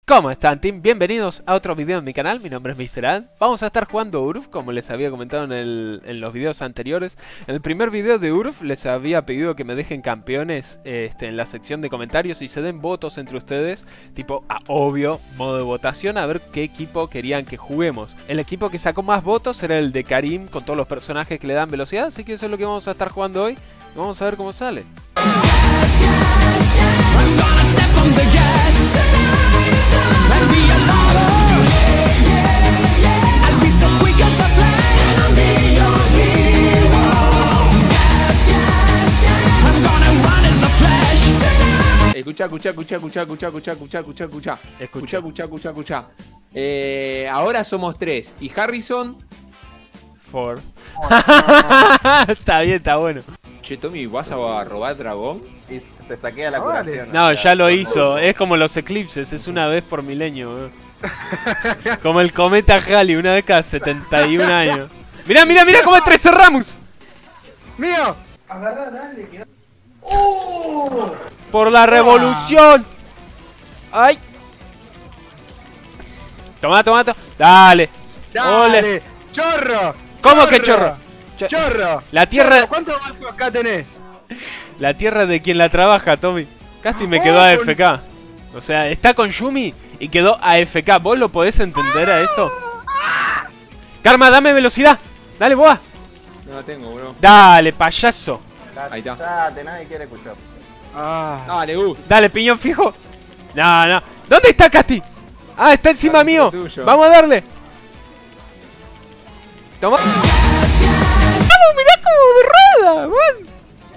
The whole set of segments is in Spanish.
¿Cómo están, team? Bienvenidos a otro video en mi canal, mi nombre es Mr. Ad. Vamos a estar jugando Urf, como les había comentado en los videos anteriores. En el primer video de Urf les había pedido que me dejen campeones en la sección de comentarios y se den votos entre ustedes, tipo obvio, modo de votación, a ver qué equipo querían que juguemos. El equipo que sacó más votos era el de Karim, con todos los personajes que le dan velocidad, así que eso es lo que vamos a estar jugando hoy. Y vamos a ver cómo sale. Escucha. Ahora somos 3 y Harrison 4. Está bien, está bueno. Che, Tommy, ¿vas a robar dragón? Y se estaquea la curación. No, ya lo hizo. Es como los eclipses, es una vez por milenio. Como el cometa Halley, una vez cada 71 años. Mirá cómo trae ese Ramus. ¡Mío! Agarrá, dale, que no. Por la revolución. ¡Ay! Toma. Dale. Ole. ¡Chorro! ¿Cómo que chorro? ¡Chorro! La tierra. Chorro, ¿cuántos vasos acá tenés? La tierra de quien la trabaja, Tommy. Casti me quedó AFK. O sea, está con Yumi y quedó AFK. ¿Vos lo podés entender a esto? Karma, dame velocidad. Dale, boa. No la tengo, bro. Dale, payaso. Ahí está. Date, nadie quiere escuchar. Dale, Dale, piñón fijo. No. ¿Dónde está Casti? Ah, está encima mío. Tuyo. Vamos a darle. Toma. ¡Vamos, mirá cómo de rueda, man!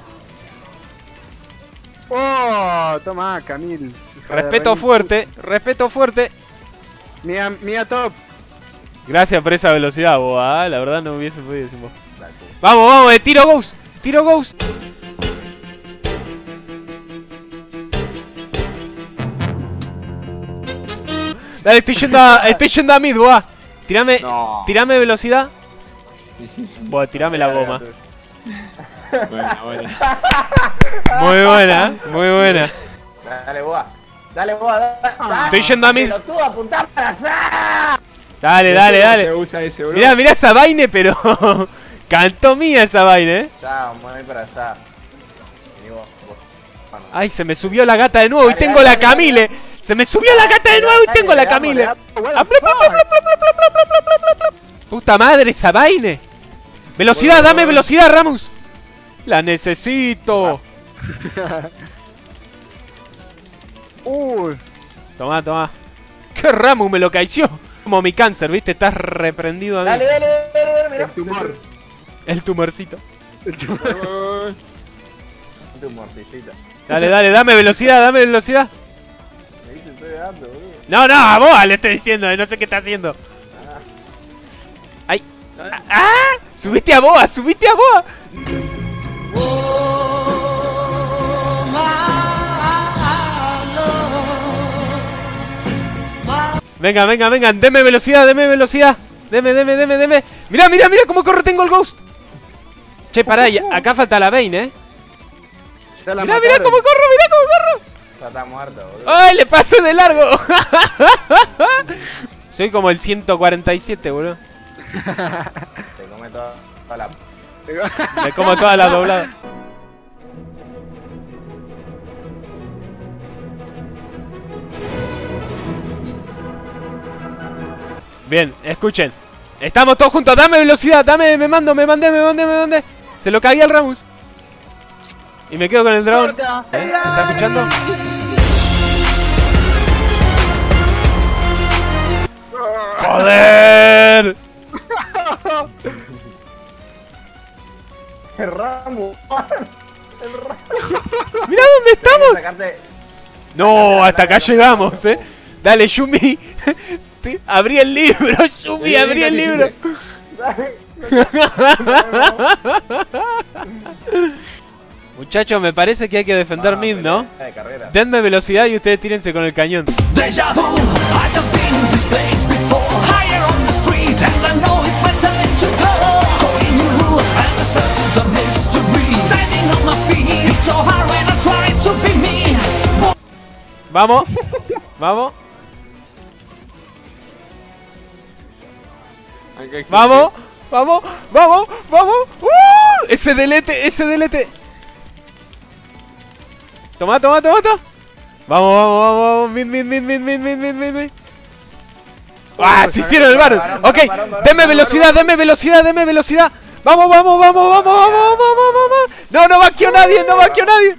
¡Oh! Toma, Camil. Respeto fuerte. Mía top. Gracias por esa velocidad, boa. La verdad no hubiese podido decir vos. Vamos, tiro Ghost. Dale, estoy yendo a mid, boa. Tirame velocidad. Boa, tirame la goma. Buena. Muy buena. Dale, boa. Dale. Estoy yendo a mid. Pelotudo, apuntá para allá. Dale. Se usa ese, bro. Mirá esa vaina, pero cantó mía esa vaina, Ya, vamos a ir para allá. Vení vos. Bueno. Ay, se me subió la gata de nuevo y tengo la Camille. Se me subió la gata de nuevo y tengo la Camille. Puta madre, esa vaina. Velocidad, dame velocidad, Ramus. La necesito. Uy. Toma. ¿Qué Ramus me lo caició? Como mi cáncer, ¿viste? Estás reprendido a mí. Dale, mirá. El tumor. El tumorcito. Un tumorcito. Dale, dame velocidad. Me dice, estoy dando, boludo. No, a vos le estoy diciendo, no sé qué está haciendo. ¡Ay! ¡Ah! ¡Subiste a boa! Venga, deme velocidad. Deme. Mirá cómo corre, tengo el Ghost. Che, pará, acá falta la Vayne, Mirá cómo corro. Ya está muerto, boludo. ¡Ay, le pasé de largo! Soy como el 147, boludo. Te come toda la... Me como todas las dobladas. Bien, escuchen. Estamos todos juntos, dame velocidad, me mandé. Se lo cagué al Ramus. Y me quedo con el dragón. ¿Me está escuchando? ¡Joder! El ramo. ¡Mirá dónde estamos! No, hasta acá llegamos, Dale, Yumi. Abrí el libro, Yumi, abrí el libro. Muchachos, me parece que hay que defender mid, ¿no? Denme velocidad y ustedes tírense con el cañón. Vamos. Vamos, vamos, vamos, vamos. Ese delete, ese delete. Toma, toma, toma, toma. Vamos, vamos, vamos, vamos. Mid. ¡Ah! Se hicieron el bar. Ok, deme velocidad, deme velocidad, deme velocidad. Vamos, vamos, vamos, vamos, vamos, vamos, vamos. No, no vaqueó nadie, no vaqueó nadie.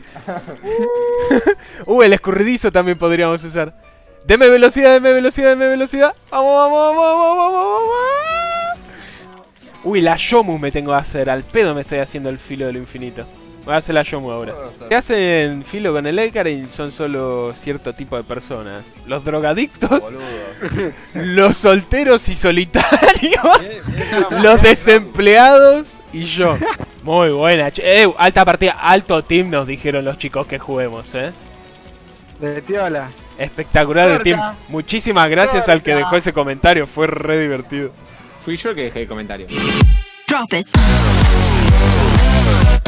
El escurridizo también podríamos usar. Deme velocidad, deme velocidad, deme velocidad. Vamos, vamos, vamos, vamos, vamos, vamos. La Yomu me tengo que hacer. Al pedo me estoy haciendo el filo de lo infinito. Voy a hacer la Yomu ahora. ¿Qué hacen filo con el Elcarin? Son solo cierto tipo de personas. Los drogadictos, los solteros y solitarios, los desempleados y yo. Muy buena. Alta partida, alto team nos dijeron los chicos que juguemos, De piola. Espectacular el team. Muchísimas gracias al que dejó ese comentario. Fue re divertido. Fui yo el que dejé el comentario. Drop it.